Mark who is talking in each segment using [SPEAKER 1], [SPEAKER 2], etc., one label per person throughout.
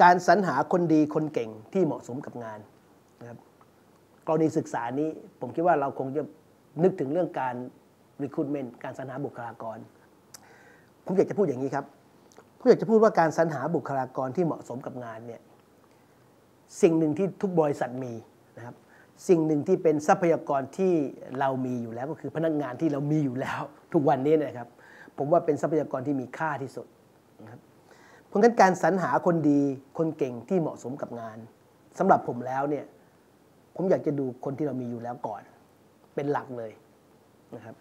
[SPEAKER 1] การสรรหาคนดีคนเก่งที่เหมาะสมกับงานนะครับกรณีศึกษานี้ผมคิดว่าเราคงจะนึกถึงเรื่องการ recruitment การสรรหาบุคลากรผมอยากจะพูดอย่างนี้ครับผมอยากจะพูดว่าการสรรหาบุคลากรที่เหมาะสมกับงานเนี่ยสิ่งหนึ่งที่ทุกบริษัทมีนะครับสิ่งหนึ่งที่เป็นทรัพยากรที่เรามีอยู่แล้วก็คือพนักงานที่เรามีอยู่แล้วทุกวันนี้นะครับผมว่าเป็นทรัพยากรที่มีค่าที่สุดนะครับเพราะงั้นการสรรหาคนดีคนเก่งที่เหมาะสมกับงานสำหรับผมแล้วเนี่ยผมอยากจะดูคนที่เรามีอยู่แล้วก่อนเป็นหลักเลยนะครับ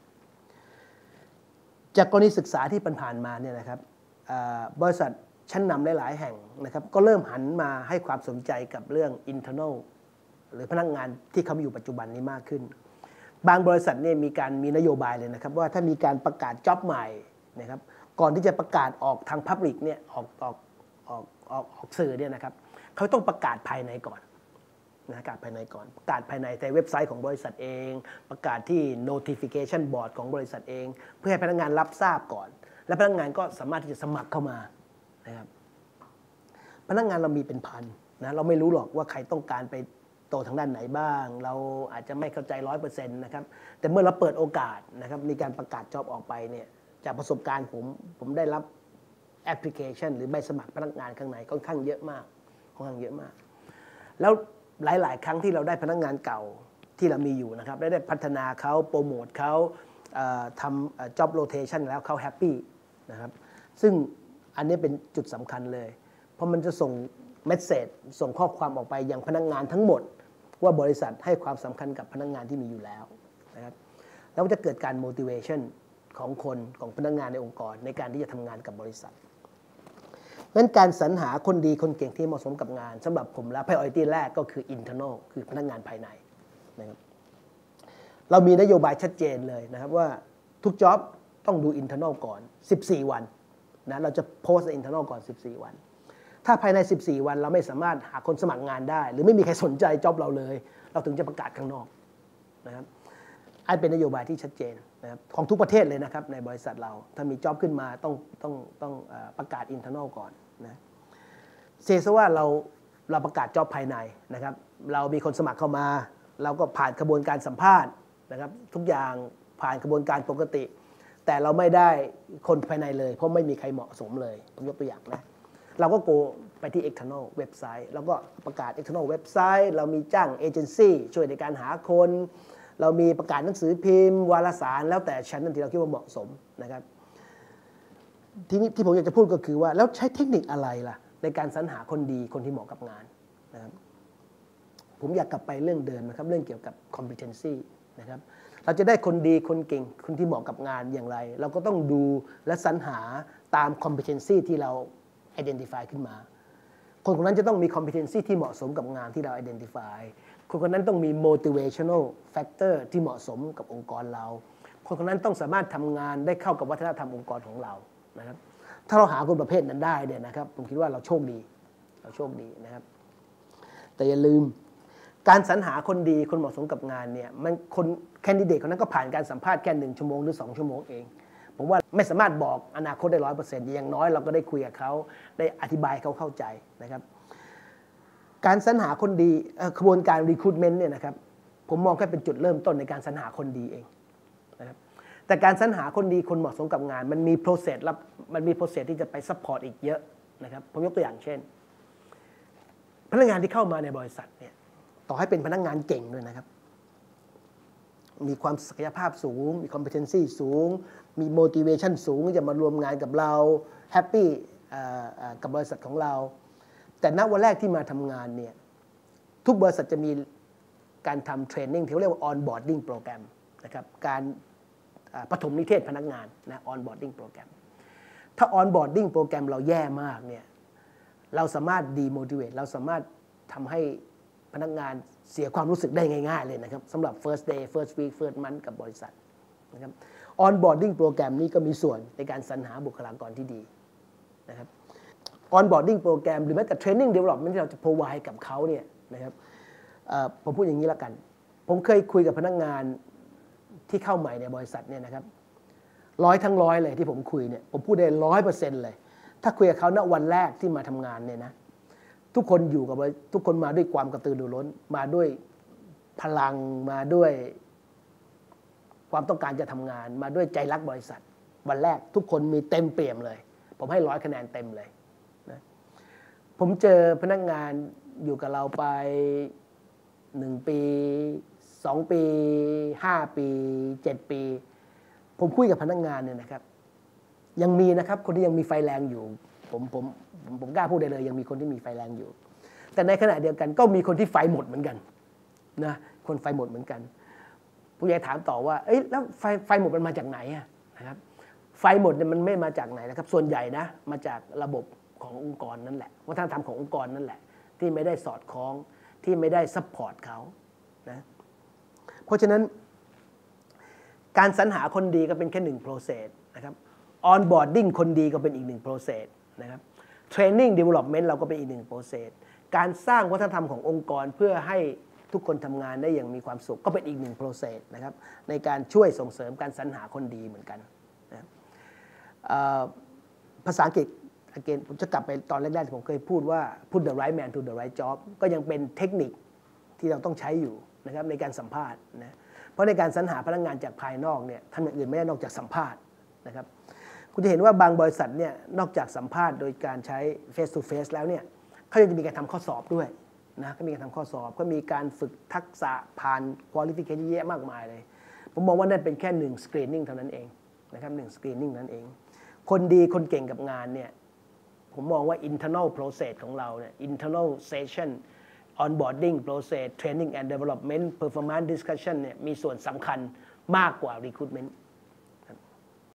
[SPEAKER 1] จากกรณีศึกษาที่ผ่านมาเนี่ยนะครับบริษัทชั้นนำหลายๆแห่งนะครับก็เริ่มหันมาให้ความสนใจกับเรื่อง internal หรือพนักงานที่เขามีอยู่ปัจจุบันนี้มากขึ้นบางบริษัทเนี่ยมีนโยบายเลยนะครับว่าถ้ามีการประกาศจ็อบใหม่นะครับก่อนที่จะประกาศออกทาง Public เนี่ยออกสื่อเนี่ยนะครับเขาต้องประกาศภายในก่อนประกาศภายในก่อนประกาศภายในในเว็บไซต์ของบริษัทเองประกาศที่ notification board ของบริษัทเองเพื่อให้พนักงานรับทราบก่อนและพนักงานก็สามารถที่จะสมัครเข้ามานะครับพนักงานเรามีเป็นพันนะเราไม่รู้หรอกว่าใครต้องการไปโตทางด้านไหนบ้างเราอาจจะไม่เข้าใจ 100% นะครับแต่เมื่อเราเปิดโอกาสนะครับมีการประกาศจ็อบออกไปเนี่ยจากประสบการณ์ผมได้รับแอปพลิเคชันหรือใบสมัครพนักงานข้างในค่อนข้างเยอะมากแล้วหลายๆครั้งที่เราได้พนักงานเก่าที่เรามีอยู่นะครับได้พัฒนาเขาโปรโมทเขาทำ job rotation แล้วเขาแฮปปี้นะครับซึ่งอันนี้เป็นจุดสำคัญเลยเพราะมันจะส่งเมสเสจส่งข้อความออกไปยังพนักงานทั้งหมดว่าบริษัทให้ความสำคัญกับพนักงานที่มีอยู่แล้วนะครับแล้วจะเกิดการ motivation ของพนักงานในองค์กรในการที่จะทำงานกับบริษัทงั้นการสรรหาคนดีคนเก่งที่เหมาะสมกับงานสำหรับผมแล้ว priority แรกก็คือ internal คือพนักงานภายในนะครับเรามีนโยบายชัดเจนเลยนะครับว่าทุก job ต้องดู internal ก่อน14 วันนะเราจะโพสต์ internal ก่อน14 วันถ้าภายใน14 วันเราไม่สามารถหาคนสมัครงานได้หรือไม่มีใครสนใจ job เราเลยเราถึงจะประกาศข้างนอกนะครับอันเป็นนโยบายที่ชัดเจนนะครับของทุกประเทศเลยนะครับในบริษัทเราถ้ามี job ขึ้นมาต้องประกาศ internal ก่อนนะเซซะว่าเราประกาศ job ภายในนะครับเรามีคนสมัครเข้ามาเราก็ผ่านกระบวนการสัมภาษณ์นะครับทุกอย่างผ่านกระบวนการปกติแต่เราไม่ได้คนภายในเลยเพราะไม่มีใครเหมาะสมเลยผมยกตัวอย่างนะเราก็โกไปที่ external เว็บไซต์แล้วก็ประกาศ external เว็บไซต์เรามีจ้างเอเจนซี่ช่วยในการหาคนเรามีประกาศหนังสือพิมพ์วารสารแล้วแต่ชั้นที่เราคิดว่าเหมาะสมนะครับทีนี้ที่ผมอยากจะพูดก็คือว่าแล้วใช้เทคนิคอะไรล่ะในการสรรหาคนดีคนที่เหมาะกับงานนะครับผมอยากกลับไปเรื่องเดิมนะครับเรื่องเกี่ยวกับ competency นะครับเราจะได้คนดีคนเก่งคนที่เหมาะกับงานอย่างไรเราก็ต้องดูและสรรหาตาม competency ที่เรา identify ขึ้นมาคนคนนั้นจะต้องมี competency ที่เหมาะสมกับงานที่เรา identify คนคนนั้นต้องมี motivational factor ที่เหมาะสมกับองค์กรเราคนคนนั้นต้องสามารถทำงานได้เข้ากับวัฒนธรรมองค์กรของเรานะครับถ้าเราหาคนประเภทนั้นได้เนี่ยนะครับผมคิดว่าเราโชคดีนะครับแต่อย่าลืมการสรรหาคนดีคนเหมาะสมกับงานเนี่ยมันคนแคนดิเดตคนนั้นก็ผ่านการสัมภาษณ์แค่1 ชั่วโมงหรือ2 ชั่วโมงเองผมว่าไม่สามารถบอกอนาคตได้ 100% อย่างน้อยเราก็ได้คุยกับเขาได้อธิบายเขาเข้าใจนะครับการสรรหาคนดีกระบวนการ recruitment เนี่ยนะครับผมมองแค่เป็นจุดเริ่มต้นในการสรรหาคนดีเองนะครับแต่การสรรหาคนดีคนเหมาะสมกับงานมันมี process และมันมี process ที่จะไป support อีกเยอะนะครับผมยกตัวอย่างเช่นพนักงานที่เข้ามาในบริษัทเนี่ยต่อให้เป็นพนักงานเก่งด้วยนะครับมีความศักยภาพสูงมี competency สูงมี motivation สูงจะมารวมงานกับเราแฮปปี้กับบริษัทของเราแต่ณวันแรกที่มาทำงานเนี่ยทุกบริษัทจะมีการทำเทรนนิ่งที่เรียกว่า onboarding program นะครับการปฐมนิเทศพนักงานนะ onboarding program ถ้า onboarding program เราแย่มากเนี่ยเราสามารถ demotivate เราสามารถทำให้พนักงานเสียความรู้สึกได้ง่ายๆเลยนะครับสำหรับ first day first week first month กับบริษัทนะครับ onboarding program นี้ก็มีส่วนในการสรรหาบุคลากรที่ดีนะครับ onboarding program หรือแม้แต่ training development ที่เราจะ provide กับเขาเนี่ยนะครับผมพูดอย่างนี้ละกันผมเคยคุยกับพนักงานที่เข้าใหม่ในบริษัทเนี่ยนะครับ100 ทั้ง 100เลยที่ผมคุยเนี่ยผมพูดได้ 100% เลยถ้าคุยกับเขาณวันแรกที่มาทำงานเนี่ยนะทุกคนอยู่กับทุกคนมาด้วยความกระตือรือร้นมาด้วยพลังมาด้วยความต้องการจะทำงานมาด้วยใจรักบริษัทวันแรกทุกคนมีเต็มเปี่ยมเลยผมให้100 คะแนนเต็มเลยนะผมเจอพนักงานอยู่กับเราไป1 ปี2 ปี5 ปี7 ปีผมคุยกับพนักงานเนี่ยนะครับยังมีนะครับคนที่ยังมีไฟแรงอยู่ผมกล้าพูดได้เลยยังมีคนที่มีไฟแรงอยู่แต่ในขณะเดียวกันก็มีคนที่ไฟหมดเหมือนกันนะคนไฟหมดเหมือนกันผู้ใหญ่ถามต่อว่าเอ้ยแล้วไฟหมดมันมาจากไหนนะครับไฟหมดเนี่ยมันไม่มาจากไหนนะครับส่วนใหญ่นะมาจากระบบขององค์กรนั่นแหละวัฒนธรรมขององค์กรนั่นแหละที่ไม่ได้สอดคล้องที่ไม่ได้ซัพพอร์ตเขานะเพราะฉะนั้นการสรรหาคนดีก็เป็นแค่1 process นะครับonboarding คนดีก็เป็นอีก1 process นะครับ training development เราก็เป็นอีก1 process การสร้างวัฒนธรรมขององค์กรเพื่อให้ทุกคนทำงานได้อย่างมีความสุขก็เป็นอีก1 process นะครับในการช่วยส่งเสริมการสรรหาคนดีเหมือนกันนะภาษาอังกฤษผมจะกลับไปตอนแรกๆผมเคยพูดว่า put the right man to the right job ก็ยังเป็นเทคนิคที่เราต้องใช้อยู่นะครับในการสัมภาษณ์นะเพราะในการสรรหาพนักงานจากภายนอกเนี่ยทำอย่างอื่นไม่ได้นอกจากสัมภาษณ์นะครับคุณจะเห็นว่าบางบริษัทเนี่ยนอกจากสัมภาษณ์โดยการใช้ face to face แล้วเนี่ยเขายังจะมีการทำข้อสอบด้วยนะก็มีการทำข้อสอบก็มีการฝึกทักษะผ่าน qualification เยอะมากมายเลยผมมองว่านั่นเป็นแค่1 screening เท่านั้นเองนะครับ1 screening นั้นเองคนดีคนเก่งกับงานเนี่ยผมมองว่า internal process ของเราเนี่ย internal session onboarding process training and development performance discussion เนี่ยมีส่วนสำคัญมากกว่า recruitment